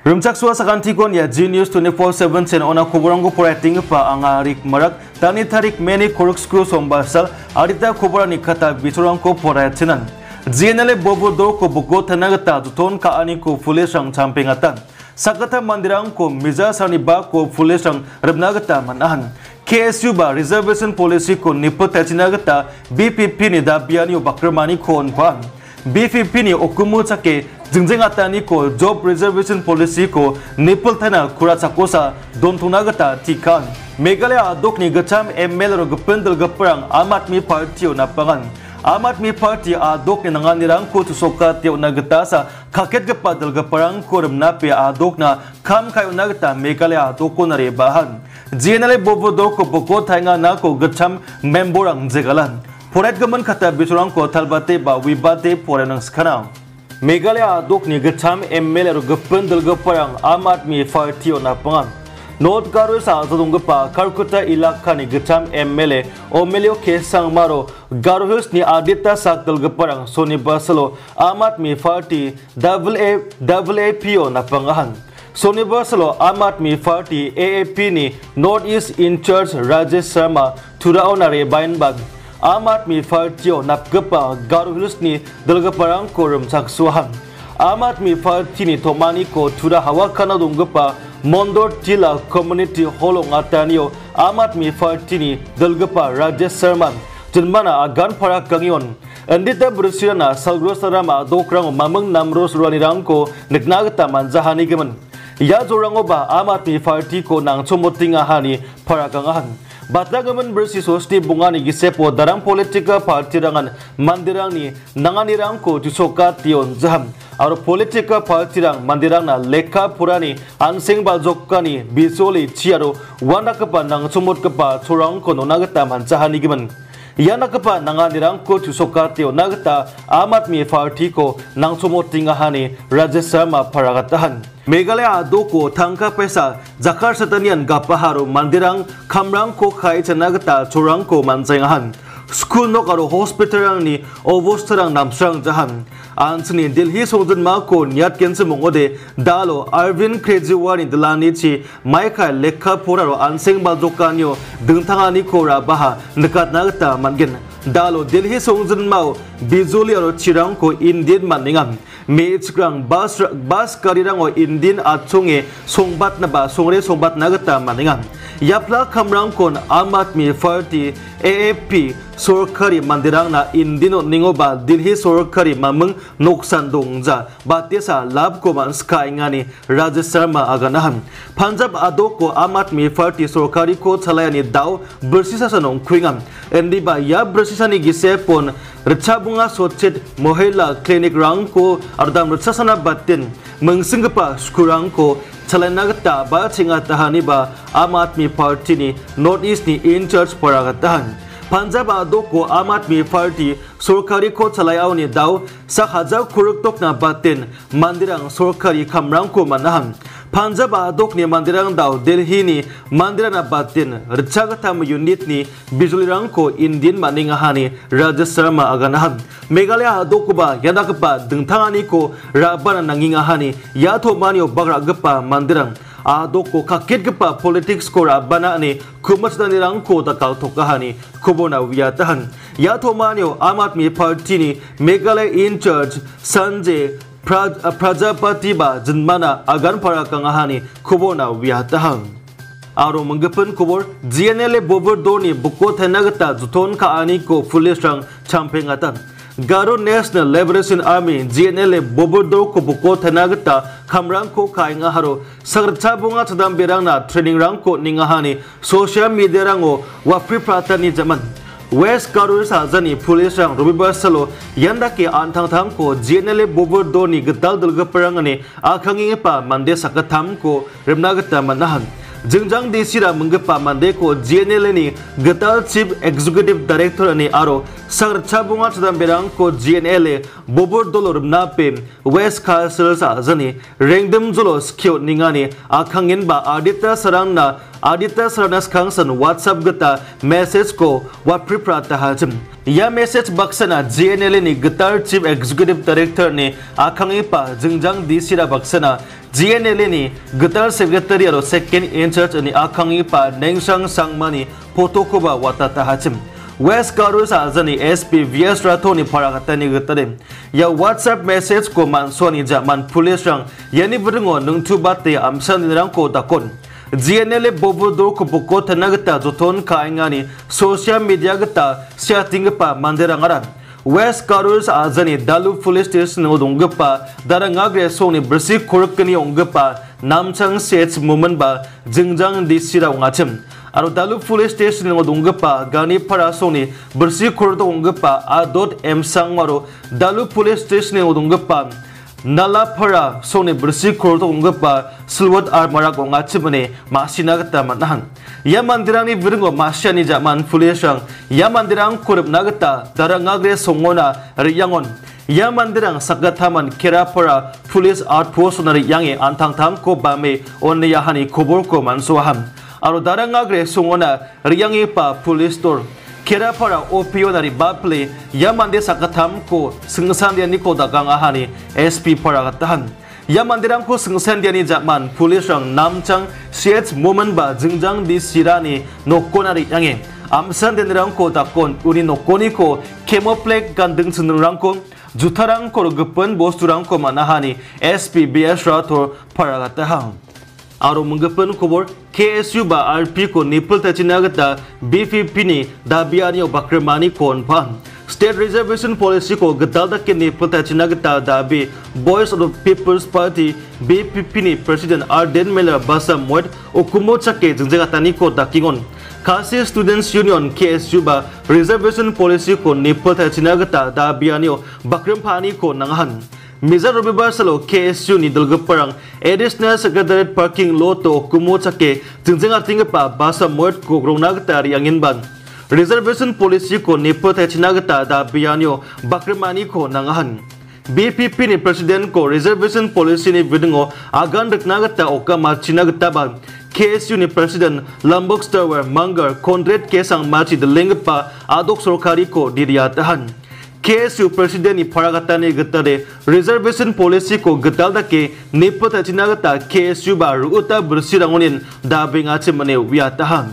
Rumchaksua sakantikon ya Genius 24/7 sen ona Koborang operating pa anga Rik Marak tani tarik many corkscrew sombasal arita Koborani kata biturang ko poratinan GNLA bobodo ko bugo tanagata duton ka ani ko fulesang champingatan sakata mandirang ko miza saniba ko fulesang rebnagata manahan KSU ba reservation policy ko nipotachinagata BPP ni dabiani bakramani ko onpan BPP ni okumu chake jingjeng atani ko job reservation policy ko nipul thana khura chakosa donthunagata tikan Meghalaya adokni gacham ML ro gpendel gaprang Aam Aadmi Party na pangan Aam Aadmi Party adok ni nanganirang ko tusoka tio nagata sa kaket gapadal gaprang ko remna pe adok na kam kayo nagata Meghalaya adoko na rebahan GNLA bobodo ko boko thainga na ko gacham memborang jegalan Poret gaman kata biturang ko talbate ba wibate porenang skana Meghalaya adok ni gacham ML ro gpendel gaprang Aam Aadmi Party na pangan North Garo sa Zodongpa Karkuta ilakha ni gacham MLA Omelio Kesang Maro Garo Hills ni Adita Sakdal Gaparang Soni Basalo Aam Aadmi Party AAPO na pangahan Soni Basalo Aam Aadmi Party AAP ni Northeast in Charge Rajesh Sharma Thurao na rebainbag Aam Aadmi Party napgapa Garo Hills ni Dalgaparang korum saksuhan Aam Aadmi Party ni Tomani ko Thura Hawakana Dongpa Mondor Tila Community Hall Ngatanio Aam Aadmi Party ni Dalgapa Rajesh Sharma Jenmana agan para kangion Andita bersirana salgrosarama dokrang mamang namros ruanirangko negnagata manjahani gemen Ya zorango ba Aam Aadmi Party ko nang chomotinga hani para kangahan Batagaman bersih sosti bungani gisepo darang politika parti rangan mandirang ni nanganirang ko tusoka tion zaham Aro politika parti rang mandirang na lekha purani anseng baljokani bisoli ciaro wanda kepa nang sumut kepa curang ko nonagata manjahani giman Yana kepa nanganirang ko tusoka tion nagata Aam Aadmi Party ko nang sumotinga hani Rajesh Sharma paragatahan Meghalaya adoko tangka pesa zakar satanian gapaharo mandirang kamrang ko khai chanagata chorang ko manjaingahan school nok aro hospital ni ovostarang namsrang jahan ansni Delhi sojun ma ko nyat kense mongode dalo Arvind Kejriwal DLAni chi maika lekha poraro anseng baljokanyo dengthangani ko rabaha nekatnagata mangen dalo Delhi sojun ma bijoli aro chirang ko Indian maningam Meichgrang bas karirang o Indian achunge songbat na ba songre songbat nagata maningam yapla kamrang kon Aam Aadmi Party AAP sorkari mandirang na Indino ningoba Delhi sorkari mamang noksan dongja batesa lab ko man sky ngani Rajesh Sharma aganahan Punjab adoko Aam Aadmi Party sorkari ko chalayani daw bersisa sanong khwingam endi ba ya bersisa ni gisepon rechabunga sochet mohela clinic rangko ardam rechasana batin mengsinggpa skurangko chalanagata ba chingatahani ba Aam Aadmi Party ni Northeast ni in charge paragatahan Punjab adoko Aam Aadmi Party sorkari ko chalayao ni daw sa hajar kuruktok na batin mandirang sorkari kamrang ko manahan Punjab adok ni mandirang daw Delhi ni mandirang na batin rechagatam unit ni bijulirang ko Indian maningahani Rajesh Sharma aganahan Meghalaya adok ba yanakpa dengthangani ko rabana nangingahani yato manio bagragpa mandirang adoko kakitgpa politics ko rabana ni kumasdanirang ko takal thokahani kubona wiyatahan yato manio Aam Aadmi Party ni Meghalaya in charge Sanjay Prajapati ba jenmana agan para kangahani kubona wiyatahan Aro menggepen Kobor GNLA bobodo ni buko thanagata juton ka ani ko fulesrang champengatan Garo National Liberation Army GNLA bobodo ko buko thanagata kamrang ko kainga haro sagrcha bunga chadam berang na training rang ko ningahani social media rango wafri pratani jaman West Garo Sajani Police Rang Robibar Salo Yandaki Antang ko GNLA bobodo ni Gital Koborang ni A.kanggipako mande sakatam ko remnagata manahan Jengjang desira menggapa mande ko GNLA ni Gital Chief Executive Director ni aro sagrcha bunga chadam berang ko GNLA bobodo remnape West Castle Sajani rengdem jolo skyo ningani A.kanggipako adita sarang na adita saranas kangsan WhatsApp gata message ko wat priprata hajim. Ya message baksana GNLAni Gital Chief Executive Director ni A.kanggipako jengjang di sira baksana GNLAni Gital Secretary aro second in charge ni A.kanggipako nengsang sangmani photo ko ba watata hajim. West Garo sa azani SP VS Rato ni parakata ni gitare. Ya WhatsApp message ko manso ni jaman police rang yani beringo nung tubate amsan nirang ko dakon. GNLA bobodor ko buko tanagata joton kaingani social media gata setting pa manderang aran. West Garo sa azani dalu police station odongpa darangagre so ni bersi korkani ongpa namchang sets moment ba jengjang di sira ngachim. Aro dalu police station odongpa gani para so ni bersi kordo ongpa a.m sang maro dalu police station odongpa nala para so ni bersi kordo ongpa silwat marak ongachibane masinagata manahan. Ya mandirang ni viringo masyani jaman police rang ya mandirang kurip nagata darangagre songona riyangon. Ya mandirang sakataman kerapara police outpost na riyange antangko bame on yahani kobor ko mansuaham. Aro darangagre songona riyange pa police store kerapara opio na ribaple ya mande sakatam ko sengsandian ko dagang ahani SP paragatahan. Ya mandirang ko sengsandian ni jaman police rang namchang sheds moment ba jengjang di sirani nokona riyange. Amsan denrang ko dakon uni nokoni ko camouflage gandeng senrang ko jutarang ko gepen bosturang ko manahani SP BS Rato paragatahan. Aro menggepen kobor KSU ba RPko nipul tachinagata BPP ni dabiani o bakremani kon pan. State Reservation Policy ko Gital dakgen nipul tachinagata dabi Boys of the People's Party BPP ni President Arden Miller basa moed o kumochake jengjatani ko dakingon. Kasi Students Union KSU ba Reservation Policy ko nipul tachinagata dabiani o bakrempani ko nangahan. Mizar Robibar Salo KSU ni Dalgaparang Additional Secretariat Parking Lot to Kumochake Tingatingipa Basa Moed ko Gronagata Yanginban Reservation Policy ko Nipo Tachinagata da Bianyo Bakremani ko nangahan BPP ni President ko Reservation Policy ni Vidingo Agan Reknagata Oka Machinagata ba KSU ni President Lambok Tower Mangar Kondret Kesang Machi Delingpa Adok Sorkari ko Diriatahan KSU President ni paragata ni gitare Reservation Policy ko gital dake nipo tachinagata KSU ba ruuta bersirangonin dabing achimane wiatahan.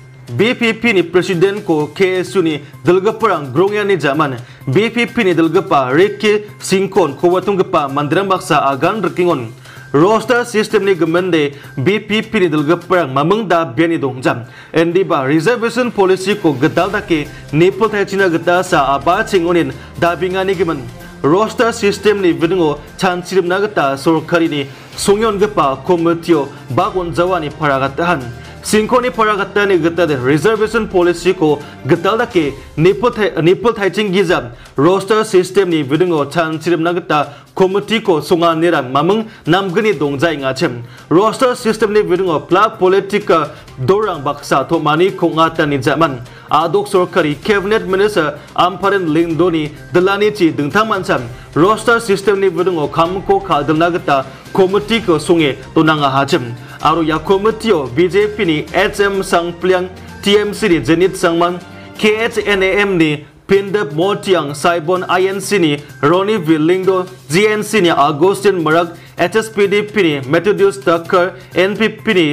BPP ni President ko KSU ni dalgaparang grongyan ni zaman BPP ni dalgapa Rik singkon Kowatunggpa mandirang baksa agan rekingon. Roster system ni gemende BPP ni dalgaparang mamengda biani dongjam. Endi ba Reservation Policy ko gital dake nipo tachina gita sa aba chingonin dabingani gemen. Roster system ni vidingo chanchirim nagata sorkari ni songyon gepa komitio bagon jawani paragatahan. Singkoni paragata ni gita de Reservation Policy ko gital dake nipo taching gizam. Roster system ni vidingo chanchirim nagata komiti ko sungan niran mameng namgani dongjai ngachem. Roster system ni vidingo plak politika dorang baksa to mani kongata ni zaman. Adok sorkari cabinet minister amparin lingdoni delanichi dengtamancham. Roster system ni vidingo kamko kadalnagata komiti ko sunge tonanga hachem. Aro ya komitio BJP ni HM Sangpliang TMC ni Zenit Sangman KHNAM ni Pindap Motiang Saibon INC ni Roni Villingdo GNC ni Agustin Marak HSPDP ni Methodist Tucker NPP ni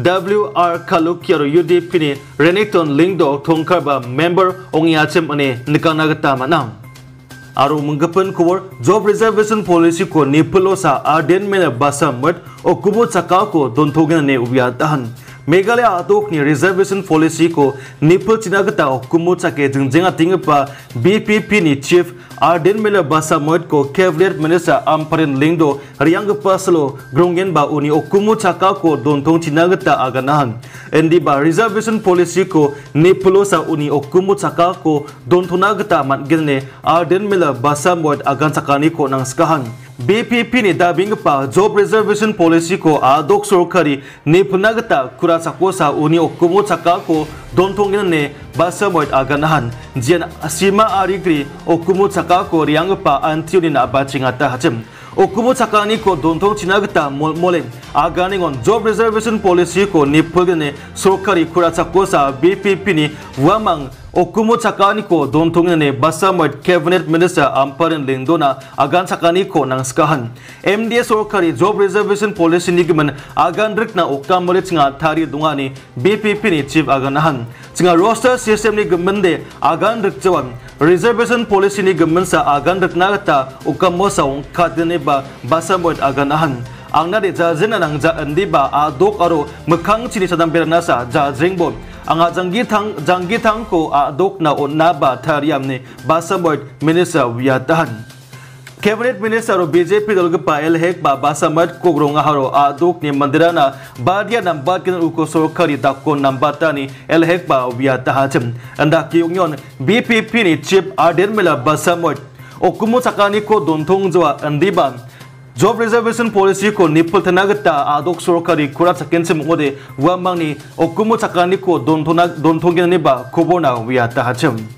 WR Kalukyar UDP ni Renekton Lingdo Tongkarba member Ongyachem ane Nikanagata manam. Aro menggepen kobor Job Reservation Policy ko nipulo sa Arden Mena basa mat o kubo sakao ko dontogen ne ubiatahan. Meghalaya adok ni Reservation Policy ko nipul chinagata o kumo chake jengjenga tingpa BPP ni Chief Arden Mena basa mat ko Cabinet Minister amparin lingdo riyang paslo grongen ba uni o kumo sakao ko dontong chinagata aganahan. Endi ba Reservation Policy ko nipulo sa uni o kumo sakao ko dontonagata matgene Arden Mena basa mat agan sakaniko ng skahan. BPP ni dabing pa Job Reservation Policy ko adok sorkari ni punagata kurasako sa uni o kumo saka ko dontongin ne basa moit aganahan jian asima arigri o kumo saka ko riyang pa antiyo ni nabaching ata hachem okumu sakaniko dontong chinagta mole aganingon job reservation policy ko nipulgene sorkari kurachako sa BPP ni wamang okumu sakaniko dontong ne basamad cabinet minister amparin lingdona agan sakaniko nang skahan MDA sorkari job reservation policy ni giman agan rikna okamole chinga thari dungani BPP ni chief aganahan chinga roster system ni gemende agan rikjawan reservation policy ni gemensa agan riknagata okamo sa ongkatene ba basamad aganahan ang nade ja zinanang ja andiba adok aro mekhang chini sadam beranasa ja jingbo anga janggi ko adok na onaba thariamne basamad minister wiatahan cabinet minister BJP Cholgripa elhek ba basamad kogronga haro adok ni mandirana badia namba kin uko sorkari dakon nambata ni elhek ba wiatahachim anda kiyongyon BPP ni chief adenmela basamad okumu sakaniko dontong jwa andiba job reservation policy ko nipul tanagata adok sorkari kurat sakensim ngode wamang ni okumu sakaniko dontong ni ba kobona wiatahachim